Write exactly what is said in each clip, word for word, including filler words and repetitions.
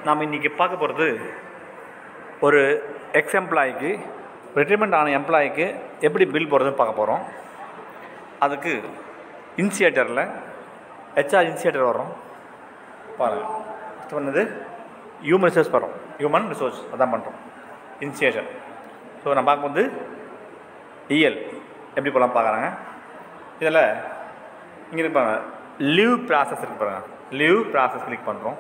நாம் இன்றைக்கி பார்க்க போகிறது ஒரு எக்ஸ் எம்ப்ளாய்க்கு ரிட்டைர்மெண்ட் ஆன எம்ப்ளாய்க்கு எப்படி பில் போடுறதுன்னு பார்க்க போகிறோம். அதுக்கு இனிஷியேட்டரில் ஹெச்ஆர் இனிஷியேட்டர் வரோம் பாருங்கள். ஃபஸ்ட்டு பண்ணது ஹியூமன் ரிசோர்ஸ் வரோம், ஹியூமன் ரிசோர்ஸ் அதான் பண்ணுறோம் இனிஷியேட்டர். ஸோ நான் பார்க்கும்போது இஎல் எப்படி போகலாம் பார்க்குறாங்க. இதில் இங்கே இருப்பாங்க லீவ் ப்ராசஸ் இருக்கு பாருங்கள், லீவ் ப்ராசஸ் கிளிக் பண்ணுறோம்.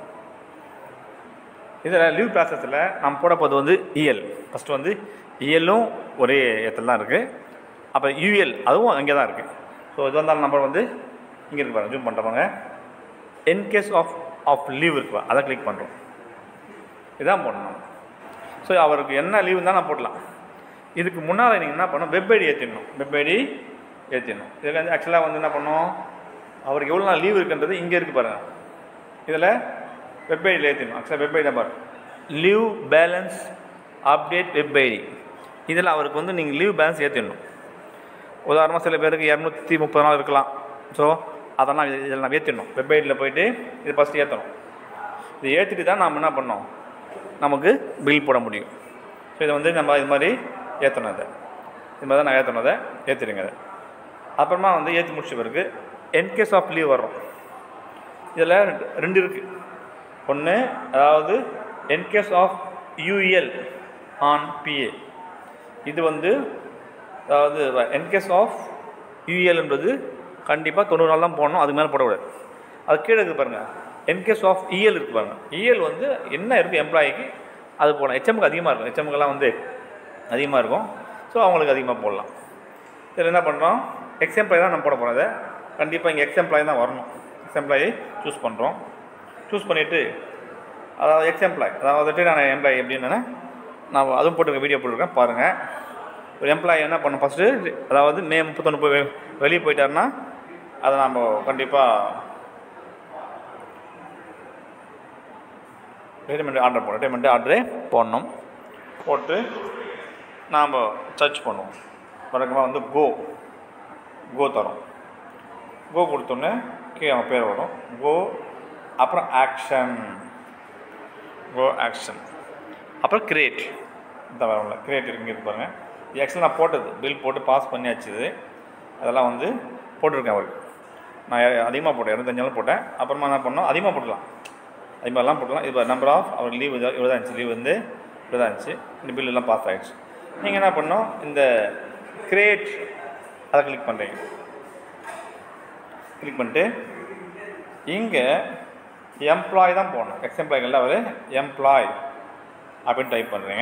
இதில் லீவ் ப்ராசஸில் நம்ம போட போது வந்து இஎல். ஃபஸ்ட்டு வந்து இஎல்லும் ஒரே இடத்துல தான் இருக்குது. அப்போ யூஎல் அதுவும் அங்கே தான் இருக்குது. ஸோ இது வந்தாலும் நம்பர் வந்து இங்கே இருக்கு பாருங்கள், ஜூம் பண்ணுறவங்க என்கேஸ் ஆஃப் ஆஃப் லீவ் இருக்குப்பா, அதை கிளிக் பண்ணுறோம். இதுதான் போடணும். ஸோ அவருக்கு என்ன லீவ் இருந்தால் நான் போடலாம். இதுக்கு முன்னால் நீங்கள் என்ன பண்ணணும், வெப் ஐடி ஏற்றிடணும். வெப் ஐடி ஏற்றிடணும். இதுக்கு வந்து ஆக்சுவலாக வந்து என்ன பண்ணணும், அவருக்கு எவ்வளோ நாள் லீவ் இருக்குன்றது இங்கே இருக்குது பாருங்கள். இதில் வெப் ஐடியில் ஏற்றிடணும். ஆக்சுவலாக web ID number leave balance update web ID. இதில் அவருக்கு வந்து நீங்கள் லீவ் பேலன்ஸ் ஏற்றிடணும். உதாரணமாக சில பேருக்கு இரநூத்தி முப்பது நாள் இருக்கலாம். ஸோ அதெல்லாம் இதில் நான் ஏற்றிடணும். வெப் ஐடியில் போய்ட்டு இது ஃபஸ்ட்டு ஏற்றணும். இது ஏற்றிட்டு தான் நாம் என்ன பண்ணோம், நமக்கு பில் போட முடியும். ஸோ இதை வந்து நம்ம இது மாதிரி ஏற்றணும். அதை இது மாதிரி தான் நான் ஏற்றணும். அதை ஏற்றிடுங்க. அதை அப்புறமா வந்து ஏற்றி முடிச்ச பிறகு என்கேஸ் ஆஃப் லீவ் வர்றோம். இதில் ரெண்டு இருக்குது. ஒன்று அதாவது encash of UL on PA. இது வந்து அதாவது என்கேஸ் ஆஃப் யூஎல் என்பது கண்டிப்பாக தொண்ணூறு நாள் தான் போடணும், அதுக்கு மேலே போடக்கூடாது. அது கீழே இருக்குது பாருங்கள், என்கேஸ் ஆஃப் இஎல் இருக்குது பாருங்கள். இஎல் வந்து என்ன இருக்குது எம்ப்ளாய்க்கு அது போடலாம். ஹெச்எம்க்கு அதிகமாக இருக்கும், ஹெச்எம்க்கெல்லாம் வந்து அதிகமாக இருக்கும். ஸோ அவங்களுக்கு அதிகமாக போடலாம். இதில் என்ன பண்ணுறோம், எக்ஸ் எம்ப்ளாய் தான் நம்ம போட போகிறோம். அதை கண்டிப்பாக இங்கே எக்ஸ் எம்ப்ளாய் தான் வரணும். எக்ஸ் எம்ப்ளாயி சூஸ் பண்ணுறோம். சூஸ் பண்ணிவிட்டு அதாவது எக்ஸ் எம்ப்ளாய் அதாவது நான் எம்ப்ளாய் எப்படின்னா நான் அதுவும் போட்டுருக்கேன், வீடியோ போட்டிருக்கேன் பாருங்கள். ஒரு எம்ப்ளாயி என்ன பண்ணணும், ஃபஸ்ட்டு அதாவது மே முப்பத்தொன்று போய் வெளியே போயிட்டாருன்னா அதை நம்ம கண்டிப்பாக ரிட்டைர்மெண்ட் ஆர்டர் போடணும். ரிட்டைர்மெண்ட் ஆர்டரே போடணும். போட்டு நாம் சர்ச் பண்ணுவோம். வழக்கமாக வந்து கோ கோ தரோம். கோ கொடுத்தோன்னே கீழே அவன் பேர் வரும். கோ அப்புறம் ஆக்ஷன், கோ ஆக்ஷன் அப்புறம் கிரியேட். இந்த வரல கிரியேட் இங்கே இருக்கு பாருங்கள். இது ஆக்சுவலாக நான் போட்டது பில் போட்டு பாஸ் பண்ணியாச்சு. அதெல்லாம் வந்து போட்டிருக்கேன் அவருக்கு. நான் அதிகமாக போட்டேன், இருபத்தஞ்சு நாள் போட்டேன். அப்புறமா என்ன பண்ணோம், அதிகமாக போட்டுக்கலாம், அதிகமாகலாம் போட்டுக்கலாம். இப்போ நம்பர் ஆஃப் அவர் லீவ் இவ்வளோ தான் இருந்துச்சு, லீவ் வந்து இவ்வளோ தான் இருந்துச்சு. இந்த பில் எல்லாம் பாஸ் ஆகிடுச்சு. நீங்கள் என்ன பண்ணோம், இந்த கிரியேட் அதை கிளிக் பண்ணுறீங்க. கிளிக் பண்ணிட்டு இங்கே எம்ப்ளாய் தான் போடணும். எக்ஸ் எம்ப்ளாய்களில் அவர் எம்ப்ளாய் அப்படின்னு டைப் பண்ணுறீங்க.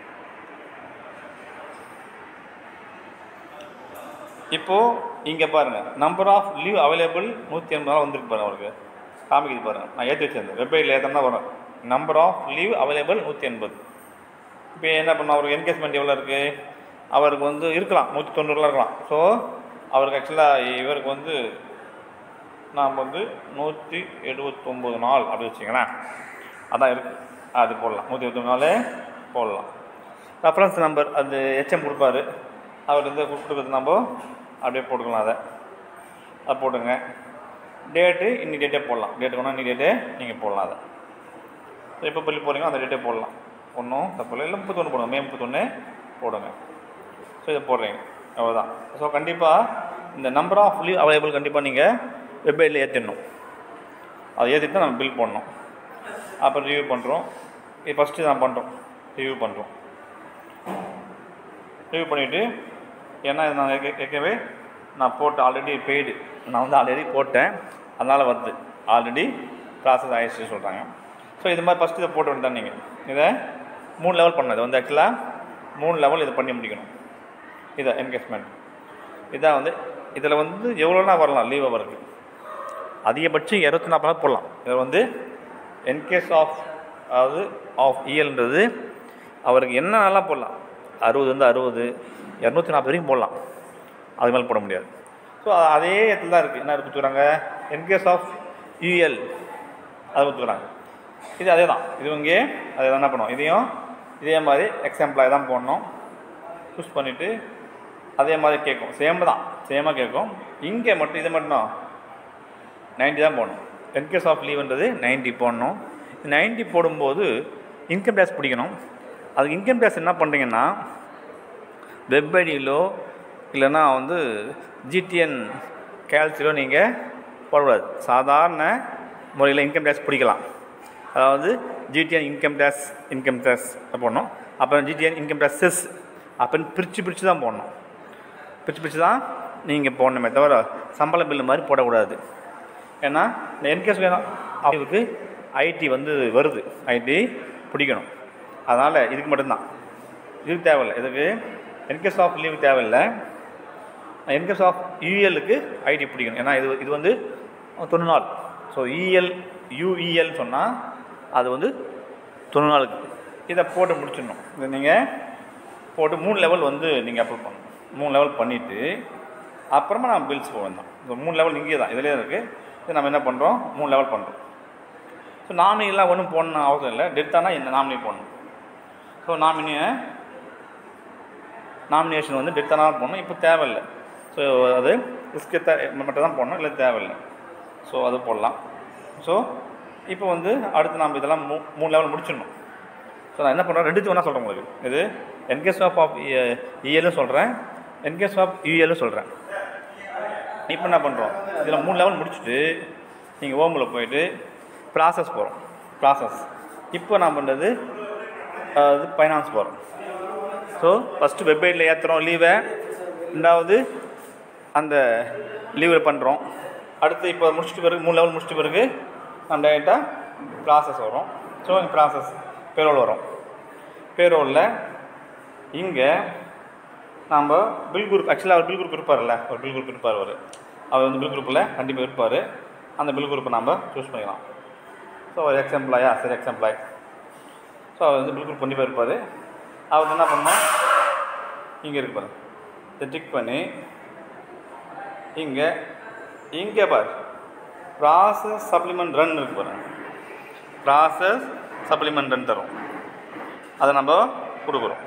இப்போது இங்கே பாருங்கள் நம்பர் ஆஃப் லீவ் அவைலபிள் நூற்றி எண்பது நாள் வந்துருக்கு பாருங்கள். அவருக்கு காமிக்குது பாருங்கள். நான் ஏற்றி வச்சிருந்தேன் வெப்சைட்டில் ஏற்றா வரும். நம்பர் ஆஃப் லீவ் அவைலபிள் நூற்றி எண்பது. இப்போ என்ன பண்ணோம், அவருக்கு என்கேஜ்மெண்ட் எவ்வளோ இருக்குது, அவருக்கு வந்து இருக்கலாம் நூற்றி தொண்ணூறுலாம் இருக்கலாம். ஸோ அவருக்கு ஆக்சுவலாக இவருக்கு வந்து நாம் வந்து நூற்றி எழுபத்தொம்போது நாள் அப்படி வச்சிங்களேன், அதான் இருக்குது. அது போடலாம், நூற்றி எழுபத்தொம்பது நாள் போடலாம். ரெஃபரன்ஸ் நம்பர் அது ஹெச்எம் கொடுப்பாரு, அவர் வந்து கொடுக்குறது நம்ம அப்படியே போட்டுக்கலாம். அதை அதை போட்டுங்க. டேட்டு இன்னி டேட்டே போடலாம். டேட்டு வேணால் இன்னி டேட்டே நீங்கள் போடலாம். அதை எப்போ பள்ளி போகிறீங்களோ அந்த டேட்டே போடலாம், ஒன்றும் தப்பு இல்லை. இல்லை முப்பத்தொன்று போடுங்க, மே முப்பத்தொன்று போடுங்க. ஸோ இதை போடுறீங்க, அவ்வளோதான். ஸோ கண்டிப்பாக இந்த நம்பர் ஆஃப் லீவ் அவைலபிள் கண்டிப்பாக நீங்கள் வெப்சைட்டில் ஏற்றிடணும். அதை ஏற்றிட்டு தான் நம்ம பில் போடணும். அப்புறம் ரிவ்யூ பண்ணுறோம். இது ஃபஸ்ட்டு நான் பண்ணுறோம், ரிவ்யூ பண்ணுறோம். ரிவ்யூ பண்ணிவிட்டு ஏன்னா இது நான் ஏற்கனவே நான் போட்டு ஆல்ரெடி பெய்டு, நான் வந்து ஆல்ரெடி போட்டேன், அதனால் வந்து ஆல்ரெடி ப்ராசஸ் ஆகிடுச்சு சொல்கிறாங்க. ஸோ இது மாதிரி ஃபஸ்ட்டு இதை போட்டு வந்துட்டால் நீங்கள் இதை மூணு லெவல் பண்ணது வந்து ஆக்சுவலாக மூணு லெவல் இதை பண்ணி முடிக்கணும். இதை என்கேஜ்மெண்ட் இதான் வந்து இதில் வந்து எவ்வளோனா வரலாம் லீவ் அவருக்கு. அதிகபட்சம் இருபத்தி நாற்பது நாள் போடலாம். இதில் வந்து என்கேஸ் ஆஃப் அதாவது ஆஃப் இஎல்ன்றது அவருக்கு என்ன நல்லா போடலாம். அறுபது வந்து அறுபது இரநூத்தி நாற்பது வரைக்கும் போடலாம், அது மேலே போட முடியாது. ஸோ அதே இடத்துல தான் இருக்குது. என்ன கொடுத்துக்கிறாங்க, என்கேஸ் ஆஃப் யூஎல் அதை கொடுத்துக்கிறாங்க. இது அதே தான், இது இங்கே அதே தான். என்ன பண்ணுவோம், இதையும் இதே மாதிரி எக்ஸ் எம்ப்ளாய் தான் போடணும். சூஸ் பண்ணிவிட்டு அதே மாதிரி கேட்கும், சேம் தான், சேமாக கேட்கும். இங்கே மட்டும் இது மட்டும் நைன்ட்டி தான் போடணும். என்கேஸ் ஆஃப் லீவ்ன்றது நைன்ட்டி போடணும். நைன்ட்டி போடும்போது இன்கம் டேக்ஸ் பிடிக்கணும். அதுக்கு இன்கம் டேக்ஸ் என்ன பண்ணுறீங்கன்னா வெப் ஐடியிலோ இல்லைன்னா வந்து ஜிடிஎன் கேல்சிலோ நீங்கள் போடக்கூடாது. சாதாரண முறையில் இன்கம் டேக்ஸ் பிடிக்கலாம். அதாவது GTN income tax income tax போடணும். அப்புறம் ஜிடிஎன் இன்கம் டேக்ஸ் செஸ் அப்படின்னு பிரித்து பிரித்து தான் போடணும். பிரித்து பிரித்து தான் நீங்கள் போடணுமே தவிர சம்பள பில்லு மாதிரி போடக்கூடாது. ஏன்னா இந்த என்கேஸ் வேணும் அவங்களுக்கு ஐடி வந்து வருது, ஐடி பிடிக்கணும். அதனால் இதுக்கு மட்டும்தான், இதுக்கு தேவையில்லை. இதுக்கு என்கேஸ் ஆஃப் லீவ் தேவையில்லை. என்கேஸ் ஆஃப் யூஎலுக்கு ஐடி பிடிக்கணும். ஏன்னா இது இது வந்து தொண்ணூறு நாள். ஸோ இஎல் யூஇஎல் சொன்னால் அது வந்து தொண்ணூறு நாளுக்கு. இதை போட்டு முடிச்சிடணும். இதை நீங்கள் போட்டு மூணு லெவல் வந்து நீங்கள் அப்ளை பண்ணணும். மூணு லெவல் பண்ணிவிட்டு அப்புறமா நம்ம பில்ஸ் போக வேண்டாம். இந்த மூணு லெவல் இங்கே தான் இதிலே இருக்குது. இது நம்ம என்ன பண்ணுறோம், மூணு லெவல் பண்ணுறோம். ஸோ நாமினிலாம் ஒன்றும் போடணும் அவசியம் இல்லை. டெத் ஆனால் இந்த நாமினி போடணும். ஸோ நாமினியை நாமினேஷன் வந்து டெத் ஆனால் போடணும். இப்போ தேவையில்லை. ஸோ அது ரிஸ்க்கு தே மட்டும் தான் போடணும், இல்லை தேவையில்லை. ஸோ அது போடலாம். ஸோ இப்போ வந்து அடுத்து நம்ம இதெல்லாம் மூ மூணு லெவல் முடிச்சிடணும். ஸோ நான் என்ன பண்ணுறேன், ரெண்டுத்தையும் ஒன்றா சொல்கிறேன் உங்களுக்கு. இது என்கேஸ் ஆஃப் ஆஃப் இஎல்லும் சொல்கிறேன், என்கேஸ் ஆஃப் யூஎல்லும் சொல்கிறேன். இப்போ என்ன பண்ணுறோம், இதில் மூணு லெவல் முடிச்சுட்டு நீங்கள் ஓமில் போயிட்டு ப்ராசஸ் போகிறோம். ப்ராசஸ் இப்போ நான் பண்ணுறது அது ஃபைனான்ஸ் போகிறோம். ஸோ ஃபஸ்ட்டு வெப்சைட்டில் ஏற்றுறோம் லீவை. ரெண்டாவது அந்த லீவில் பண்ணுறோம். அடுத்து இப்போ முடிச்சுட்டு பிறகு மூணு லெவல் முடிச்சுட்டு பிறகு நம்ம டேரெக்டாக ப்ராசஸ் வரும். ஸோ இந்த ப்ராசஸ் பேரோல் வரும். பேரோலில் இங்கே நம்ம பில் குரூப், ஆக்சுவலாக அவர் பில் குரூப் இருப்பார்ல, ஒரு பில் குரூப் இருப்பார். அவர் அவர் வந்து பில் குரூப்பில் கண்டிப்பாக இருப்பார். அந்த பில் குரூப்பை நம்ம சூஸ் பண்ணிக்கலாம். ஸோ ஒரு எக்ஸ் எம்ப்ளாயா, சரி எக்ஸ் எம்ப்ளாய். ஸோ அவர் வந்து பில் குரூப் கண்டிப்பாக இருப்பார். அவர் என்ன பண்ணோம், இங்கே இருப்பார். இதை டிக் பண்ணி இங்கே இங்கே பார் ப்ராசஸ் சப்ளிமெண்ட் ரன் இருக்கு பாருங்க. ப்ராசஸ் சப்ளிமெண்ட் ரன் தரும். அதை நம்ம கொடுக்குறோம்.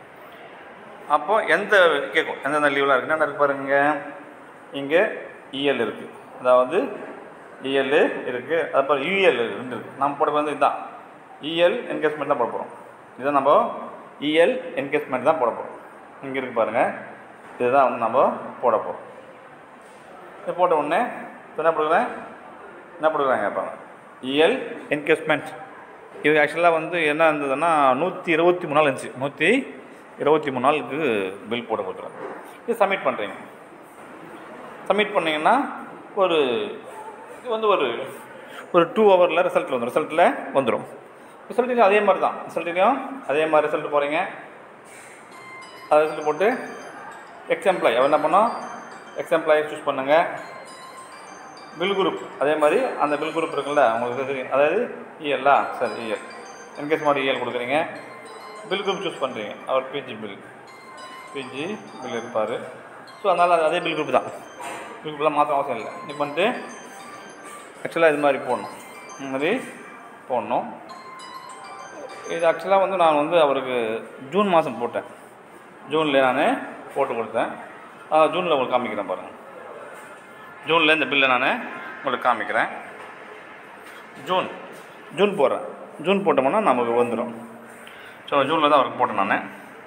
அப்போது எந்த கேட்கும் எந்தெந்த லீவ்லாம் இருக்குன்னா என்ன இருக்கு பாருங்க. இங்கே இஎல் இருக்குது, அதாவது இஎல் இருக்குது. அதுக்கப்புறம் யூஎல் ரெண்டு இருக்குது. நம்ம போட வந்து இதுதான் இஎல் என்கேஷ்மெண்ட் தான் போட போகிறோம். இதை நம்ம இஎல் என்கேஷ்மெண்ட் தான் போட போகிறோம். இங்கே இருக்குது பாருங்கள், இதுதான் வந்து நம்ம போட போகிறோம். இது போட்ட உடனே இப்போ என்ன கொடுக்குறேன் என்ன கொடுக்குறாங்க இப்போ இஎல் என்கேஷ்மெண்ட். இது ஆக்சுவலாக வந்து என்ன இருந்ததுன்னா நூற்றி இருபத்தி மூணு நாள் இருந்துச்சு. நூற்றி இருபத்தி மூணு நாளுக்கு பில் போட கொடுத்துருவோம். இது சப்மிட் பண்ணுறீங்க. சப்மிட் பண்ணிங்கன்னா ஒரு இது வந்து ஒரு ஒரு டூ ஹவரில் ரிசல்ட்டில் வந்துடும். ரிசல்ட்டில் வந்துடும். ரிசல்ட்லையும் அதே மாதிரி தான். ரிசல்ட்லையும் அதே மாதிரி ரிசல்ட் போகிறீங்க. அது ரிசல்ட் போட்டு எக்ஸ் எம்ப்ளாய் அவர் என்ன பண்ணோம், எக்ஸ் எம்ப்ளாயை சூஸ் பண்ணுங்கள். பில் குரூப் அதே மாதிரி அந்த பில் குரூப் இருக்குல்ல உங்களுக்கு தெரியும், அதாவது இஎல்லா சார் இஎல் என்கேஸ் மாதிரி இஎல் கொடுக்குறீங்க. பில் குரூப் சூஸ் பண்ணுறீங்க. அவர் பிஜி பில் பிஜி பில் இருப்பார். ஸோ அதனால் அது அதே பில் குரூப் தான். பில் குரூப்லாம் மாற்ற அவசியம் இல்லை. இது பண்ணிட்டு ஆக்சுவலாக இது மாதிரி போடணும். இந்த மாதிரி போடணும். இது ஆக்சுவலாக வந்து நான் வந்து அவருக்கு ஜூன் மாதம் போட்டேன். ஜூனில் நான் போட்டு கொடுத்தேன். ஜூனில் உங்களுக்கு காமிக்கிறேன் பாருங்கள். ஜூனில் இந்த பில்லை நான் உங்களுக்கு காமிக்கிறேன். ஜூன் ஜூன் போடுறேன். ஜூன் போட்டோம்னா நமக்கு வந்துடும். ஸோ ஜூனில் தான் அவருக்கு போட்டேன். நான்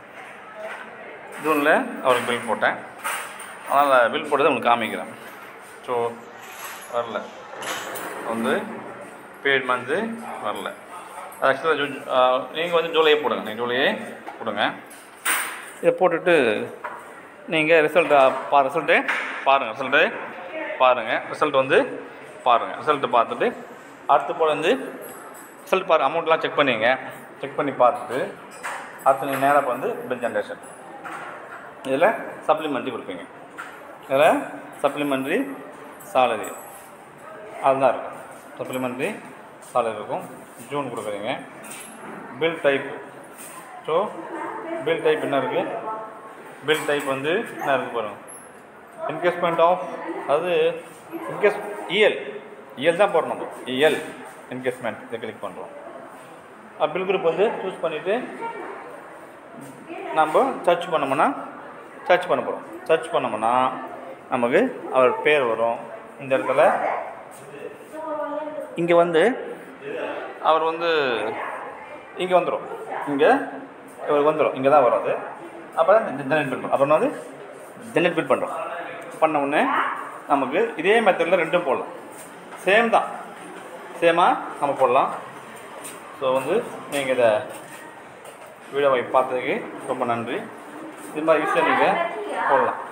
ஜூனில் அவருக்கு பில் போட்டேன். அதனால் பில் போட்டதை உங்களுக்கு காமிக்கிறேன். ஸோ வரல வந்து பேட் மந்த்து வரல. அது ஆக்சுவலாக ஜூ நீங்கள் வந்து ஜூலையே போடுங்க. நீங்கள் ஜூலையே கொடுங்க. இதை போட்டுட்டு நீங்கள் ரிசல்ட்டை பா ரிசல்ட்டு பாருங்கள். ரிசல்ட்டு பாருங்கள். ரிசல்ட் வந்து பாருங்கள். ரிசல்ட்டு பார்த்துட்டு அடுத்து போல் வந்து ரிசல்ட் பாருங்கள். அமௌண்ட்லாம் செக் பண்ணிங்க. செக் பண்ணி பார்த்துட்டு அடுத்து நீங்கள் நேராக வந்து பில் ஜென்ரேஷன் இதில் சப்ளிமெண்ட்ரி கொடுப்பீங்க. இதில் சப்ளிமெண்ட்ரி சாலரி அதுதான் இருக்கும். சப்ளிமெண்ட்ரி சாலரி இருக்கும். ஜூன் கொடுக்குறீங்க. Bill type. So bill type என்ன இருக்குது, பில் டைப் வந்து என்ன இருக்குது பாருங்கள். என்கேஷ்மெண்ட் ஆஃப் அது என்கேஷ் இஎல் இஎல் தான் போடணும். இஎல் என்கேஷ்மெண்ட் இதை கிளிக் பண்ணுறோம். பில் குரூப் வந்து சூஸ் பண்ணிவிட்டு நம்ம சர்ச் பண்ணோம்னா சர்ச் பண்ண போகிறோம். சர்ச் பண்ணோம்னா நமக்கு அவர் பேர் வரும். இந்த இடத்துல இங்கே வந்து அவர் வந்து இங்கே வந்துடும், இங்கே இவருக்கு வந்துடும், இங்கே தான் வரும் அது. அப்புறம் ஜெனரேட் பில் பண்ணுறோம். அப்புறம் வந்து ஜெனரேட் பில் பண்ணுறோம். பண்ண உடனே நமக்கு இதே மெத்தடில் ரெண்டும் போடலாம். சேம் தான், சேமாக நம்ம போடலாம். ஸோ வந்து நீங்கள் இதை வீடியோவை பார்த்ததுக்கு ரொம்ப நன்றி. இது மாதிரி ஈஸியாக நீங்கள் போடலாம்.